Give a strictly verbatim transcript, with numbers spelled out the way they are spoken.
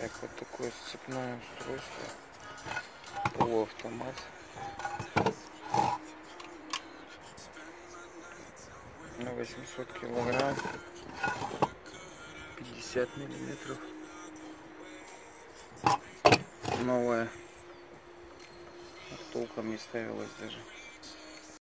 Так, вот такое сцепное устройство. Полуавтомат. На восемьсот килограмм. пятьдесят миллиметров. Новая. Толком не ставилась даже.